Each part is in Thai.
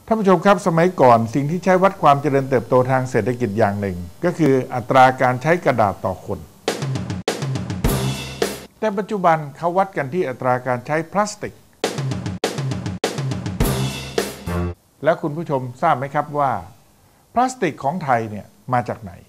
ท่านผู้ชมครับสมัยก่อนสิ่งที่ใช้วัดความเจริญเติบโตทางเศรษฐกิจอย่างหนึ่งก็คืออัตราการใช้กระดาษต่อคนแต่ปัจจุบันเขาวัดกันที่อัตราการใช้พลาสติกแล้วคุณผู้ชมทราบไหมครับว่าพลาสติกของไทยเนี่ยมาจากไหน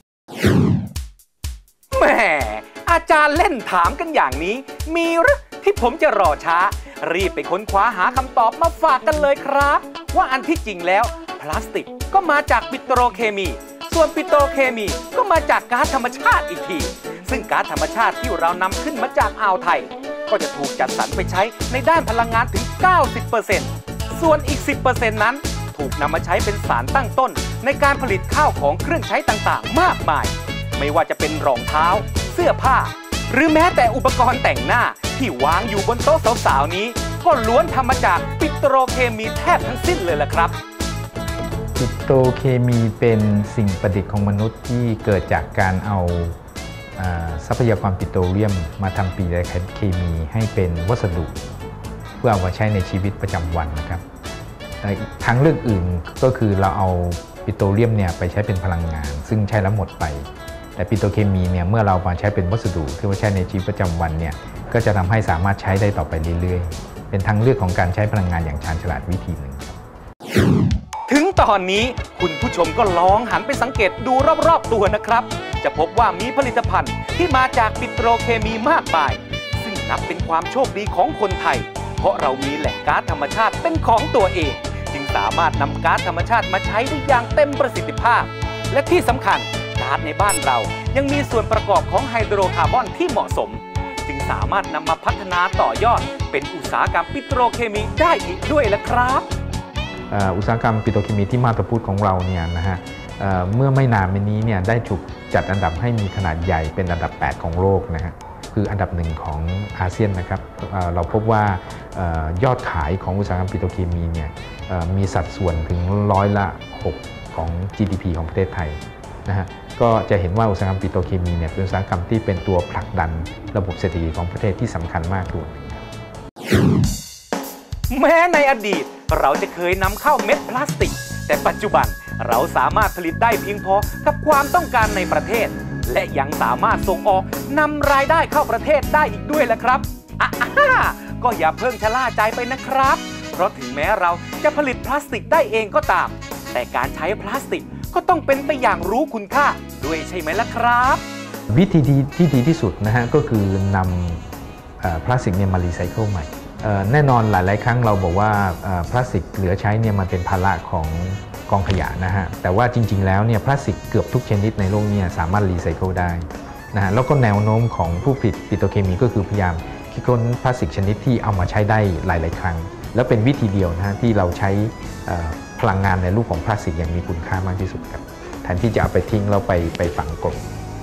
แหมอาจารย์เล่นถามกันอย่างนี้มีหรือที่ผมจะรอช้ารีบไปค้นคว้าหาคำตอบมาฝากกันเลยครับว่าอันที่จริงแล้วพลาสติกก็มาจากปิโตรเคมีส่วนปิโตรเคมีก็มาจากก๊าซธรรมชาติอีกทีซึ่งก๊าซธรรมชาติที่เรานำขึ้นมาจากอ่าวไทยก็จะถูกจัดสรรไปใช้ในด้านพลังงานถึง 90% ส่วนอีก 10% นั้นถูกนำมาใช้เป็นสารตั้งต้นในการผลิตข้าวของเครื่องใช้ต่างๆมากมายไม่ว่าจะเป็นรองเท้าเสื้อผ้าหรือแม้แต่อุปกรณ์แต่งหน้าที่วางอยู่บนโต๊ะสาวๆนี้ก็ล้วนทำมาจากปิโตรเคมีแทบทั้งสิ้นเลยล่ะครับปิโตรเคมีเป็นสิ่งประดิษฐ์ของมนุษย์ที่เกิดจากการเอาทรัพยากรปิโตรเลียมมาทำปิโตรเคมีให้เป็นวัสดุเพื่อเอามาใช้ในชีวิตประจำวันนะครับทางเลือกอื่นก็คือเราเอาปิโตรเลียมเนี่ยไปใช้เป็นพลังงานซึ่งใช้แล้วหมดไปแต่ปิโตรเคมีเนี่ยเมื่อเรามาใช้เป็นวัสดุที่ว่าใช้ในชีวิตประจำวันเนี่ยก็จะทำให้สามารถใช้ได้ต่อไปเรื่อยๆเป็นทางเลือกของการใช้พลังงานอย่างชาญฉลาดวิธีหนึ่งถึงตอนนี้คุณผู้ชมก็ลองหันไปสังเกตดูรอบๆตัวนะครับจะพบว่ามีผลิตภัณฑ์ที่มาจากปิโตรเคมีมากมายซึ่งนับเป็นความโชคดีของคนไทยเพราะเรามีแหล่งก๊าซธรรมชาติเป็นของตัวเองจึงสามารถนำก๊าซธรรมชาติมาใช้ได้อย่างเต็มประสิทธิภาพและที่สำคัญก๊าซในบ้านเรายังมีส่วนประกอบของไฮโดรคาร์บอนที่เหมาะสมจึงสามารถนำมาพัฒนาต่อยอดเป็นอุตสาหกรรมปิโตรเคมีได้อีกด้วยละครับอุตสาหกรรมปิโตรเคมีที่มาตรพุทธของเราเนี่ยนะฮะเมื่อไม่นานมานี้เนี่ยได้ถูกจัดอันดับให้มีขนาดใหญ่เป็นอันดับ8ของโลกนะฮะคืออันดับ1ของอาเซียนนะครับเราพบว่ายอดขายของอุตสาหกรรมปิโตรเคมีเนี่ยมีสัดส่วนถึง6%ของ GDP ของประเทศไทยนะฮะก็จะเห็นว่าอุตสาหกรรมปิโตรเคมีเนี่ยเป็นอุตสาหกรรมที่เป็นตัวผลักดันระบบเศรษฐกิจของประเทศที่สำคัญมากตัวหนึ่งแม้ในอดีตเราจะเคยนำเข้าเม็ดพลาสติกแต่ปัจจุบันเราสามารถผลิตได้เพียงพอกับความต้องการในประเทศและยังสามารถส่งออกนำรายได้เข้าประเทศได้อีกด้วยแหละครับก็อย่าเพิ่งชะล่าใจไปนะครับเพราะถึงแม้เราจะผลิตพลาสติกได้เองก็ตามแต่การใช้พลาสติกก็ต้องเป็นไปอย่างรู้คุณค่าด้วยใช่ไหมล่ะครับวิธีที่ดีที่สุดนะฮะก็คือนำพลาสติกเนี่ยมารีไซเคิลใหม่แน่นอนหลายๆครั้งเราบอกว่าพลาสติกเหลือใช้เนี่ยมันเป็นภาระของกองขยะนะฮะแต่ว่าจริงๆแล้วเนี่ยพลาสติกเกือบทุกชนิดในโลกเนี่ยสามารถรีไซเคิลได้นะฮะแล้วก็แนวโน้มของผู้ผลิตปิโตรเคมีก็คือพยายามคิดค้นพลาสติกชนิดที่เอามาใช้ได้หลายๆครั้งแล้วเป็นวิธีเดียวนะฮะที่เราใช้พลังงานในรูปของพลาสติกอย่างมีคุณค่ามากที่สุดครับแทนที่จะเอาไปทิ้งแล้วไปฝังกลบ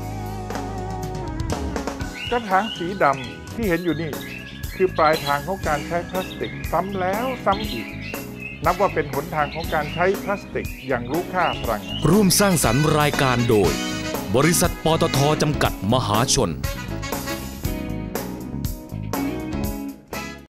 กระถางสีดำที่เห็นอยู่นี่คือปลายทางของการใช้พลาสติกซ้ำแล้วซ้ำอีกนับว่าเป็นหนทางของการใช้พลาสติกอย่างรู้ค่าพลังงานร่วมสร้างสรรค์รายการโดยบริษัทปตท.จำกัดมหาชน